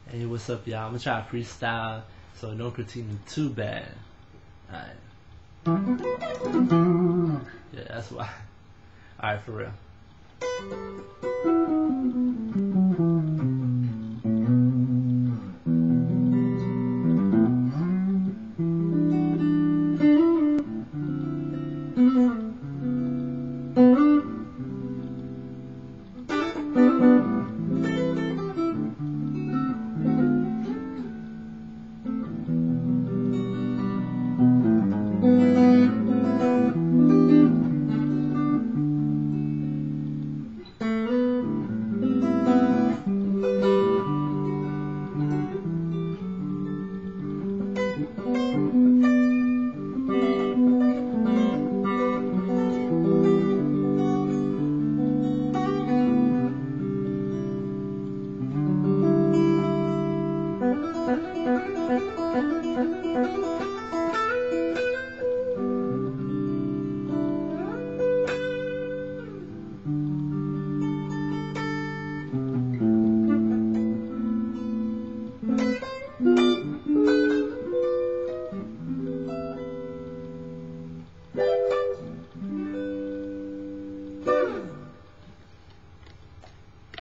Hey, what's up, y'all? I'm gonna try to freestyle, so don't critique me too bad. Alright. Yeah, that's why. Alright, for real.